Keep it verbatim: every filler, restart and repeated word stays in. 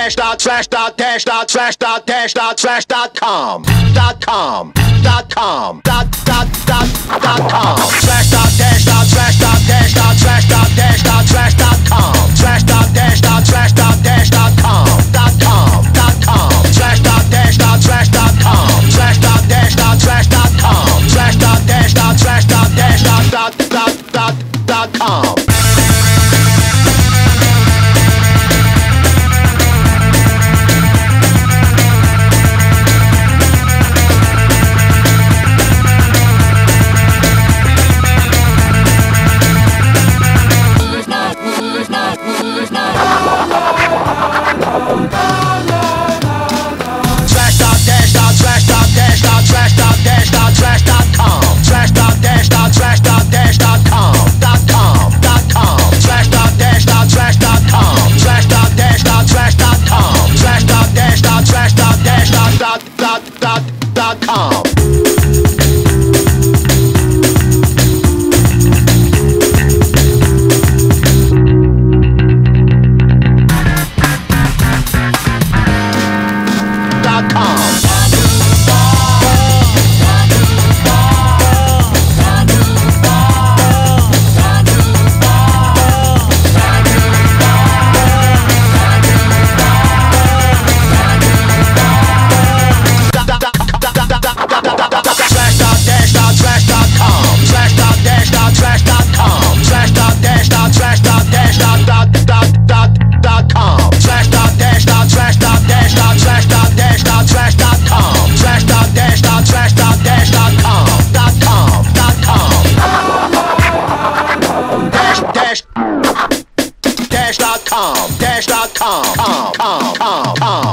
dash dot slash dot dash dot slash dot dash dot slash dot com dot com dot com dot dot dot dot com slash dot dash dot slash dot dash dot slash dot dash dot slash dot com slash dot dash dot slash dot dash dot com dot com dot com slash dot dash dot slash dot com slash dot dash dot slash dot com slash dot dash dot slash dot dash dot dot dot dot dot com. Dash dot com, dash dot com, com, com, com, com.